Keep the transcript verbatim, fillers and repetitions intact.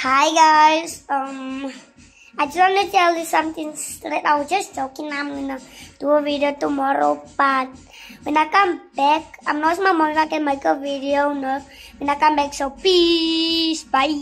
Hi guys, um, I just want to tell you something straight. I was just joking. I'm gonna do a video tomorrow, but when I come back, I'm not my mom. I can make a video. No, when I come back, so peace, bye.